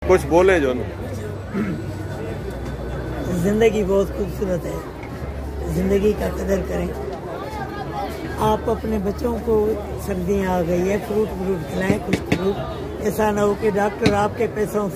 कुछ बोले जो ना। जिंदगी बहुत खूबसूरत है, जिंदगी का कदर करें। आप अपने बच्चों को, सर्दियाँ आ गई है, फ्रूट खिलाएं, कुछ फ्रूट। ऐसा ना हो कि डॉक्टर आपके पैसों